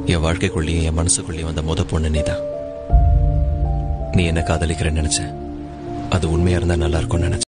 என் வாழ்க்கைக்குள்ளேயும் என் மனசுக்குள்ளேயும் வந்த முத பொண்ணு நீதான். நீ என்ன காதலிக்கிறேன்னு நினைச்ச. அது உண்மையா இருந்தா நல்லா இருக்கும்னு நினைச்ச.